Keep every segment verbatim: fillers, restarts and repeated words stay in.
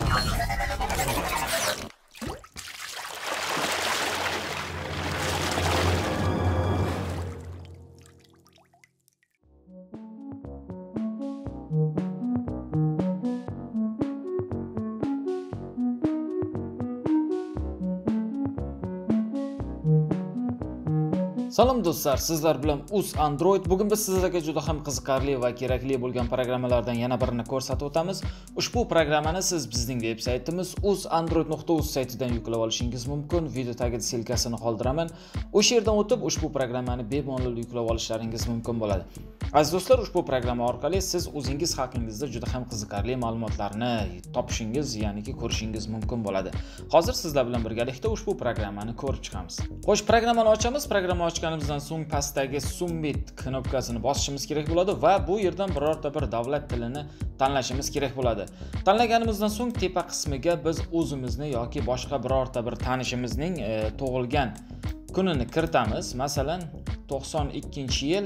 Salom do'stlar, sizlar bilan Uz Android. Bugun biz sizlarga juda ham qiziqarli va kerakli bo'lgan programmalardan yana birini ko'rsatib o'tamiz. Ushbu programmani siz bizning veb-saytimiz uz android nuqta uz saytidan yuklab olishingiz mumkin. Video tagida silkasini qoldiraman. O'sha yerdan o'tib ushbu programmani bemalol yuklab olishlaringiz mumkin bo'ladi. Aziz do'stlar, ushbu programma orqali siz o'zingiz haqingizda juda ham qiziqarli ma'lumotlarni topishingiz, ya'niki ko'rishingiz mumkin bo'ladi. Hozir sizlar bilan birgalikda ushbu programmani ko'rib chiqamiz. Xo'sh, programmani ochamiz. Programma ochganimizdan so'ng pastdagi Submit knopkasini bosishimiz kerak bo'ladi va bu yerdan birorta bir davlat tilini tanlashimiz kerak bo'ladi. Tanlaganimizdan so'ng tepa qismiga biz o'zimizni yoki boshqa birorta bir tanishimizning e, tug'ilgan kunini kiritamiz. Masalan, to'qson ikkinchi yil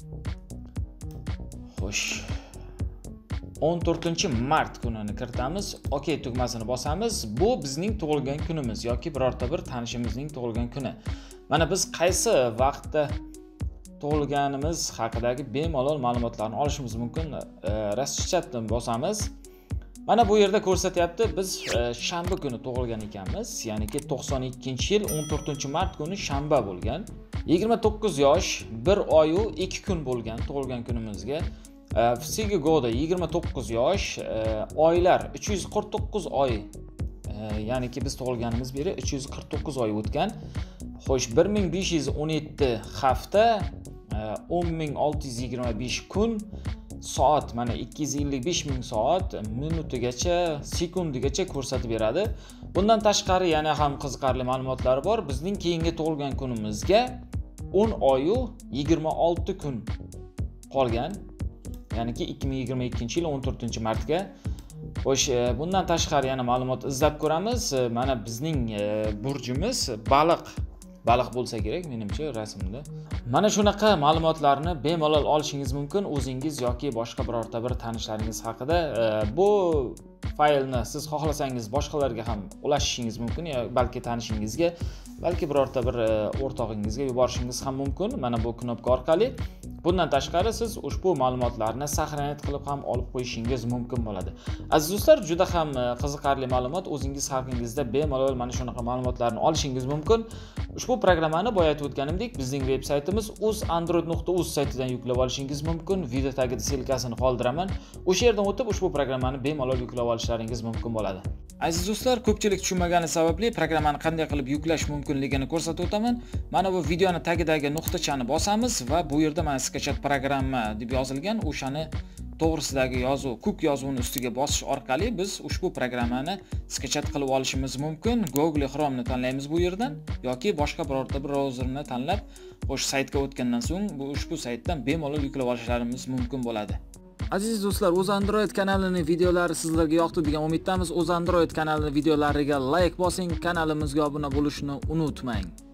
Xo'sh, o'n to'rtinchi mart kunini kiritamiz. OK tugmasini bosamiz. Bu bizning tug'ilgan kunimiz yoki birorta bir tanishimizning tug'ilgan kuni. Mana biz qaysi vaqtda tug'ilganimiz haqidagi bemalol ma'lumotlarni olishimiz mumkin. Raschatdan bosamiz. Mana bu yerda ko'rsatyapti, biz shanba kuni tug'ilgan ekanmiz. Ya'niki to'qson ikkinchi yil o'n to'rtinchi mart kuni shanba bo'lgan. yigirma to'qqiz yosh, bir oy u ikki kun bo'lgan tug'ilgan kunimizga. Fisiga go'da yigirma to'qqiz yosh, oylar uch yuz qirq to'qqiz oy. Ya'niki biz tug'ilganimiz beri uch yuz qirq to'qqiz oy o'tgan. Xo'sh, bir ming besh yuz o'n yetti hafta, o'n ming olti yuz yigirma besh kun, soat mana ikki yuz ellik besh ming soat, minutigacha, sekundigacha ko'rsatib beradi. Bundan tashqari yana ham qiziqarli ma'lumotlar bor. Bizning keyingi tug'ilgan kunimizga o'n oy u yigirma olti kun qolgan. Ya'niki ikki ming yigirma ikkinchi yil o'n to'rtinchi martga. Xo'sh, bundan tashqari yana ma'lumot izlab ko'ramiz. Mana bizning burjimiz baliq. Baliq bo'lsa kerak menimcha rasmda. Mana shunaqa ma'lumotlarni bemalol olishingiz mumkin o'zingiz yoki boshqa birorta bir tanishlaringiz haqida. Bu faylni siz xohlasangiz boshqalarga ham ulashishingiz mumkin, yoki balki tanishingizga, balki birorta bir o'rtog'ingizga yuborishingiz ham mumkin mana bu knopka orqali. Bundan tashqari siz ushbu ma'lumotlarni saqlanib qilib ham olib qo'yishingiz mumkin bo'ladi. Aziz do'stlar, juda ham qiziqarli ma'lumot, o'zingiz haqingizda bemalol mana shunaqa ma'lumotlarni olishingiz mumkin. Ushbu programmani boya aytib o'tganimdek, bizning veb-saytimiz uz android nuqta uz saytidan yuklab olishingiz mumkin. Video tagida silkasini qoldiraman. O'sha yerdan o'tib ushbu programmani bemalol yuklab olishlaringiz mumkin bo'ladi. Aziz do'stlar, ko'pchilik tushunmagani sababli programmani qanday qilib yuklash mumkinligini ko'rsatib o'taman. Mana bu videoni tagidagi nuqtachani bosamiz va bu yerda mana skachat programma deb yozilgan, o'shani to'g'risidagi yozuv, kuk yozuvini ustiga bosish orqali biz ushbu programmani skachat qilib olishimiz mumkin. Google Chrome ni tanlaymiz bu yerdan yoki boshqa birorta bir brauzerni tanlab, o'sha saytga o'tgandan so'ng bu ushbu saytdan bemalol yuklab olishlarimiz mumkin bo'ladi. Aziz do'stlar, Uz Android kanalining videolari sizlarga yoqdi degan umiddamiz. Uz Android kanalining videolariga like bosing, kanalimizga obuna bo'lishni unutmang.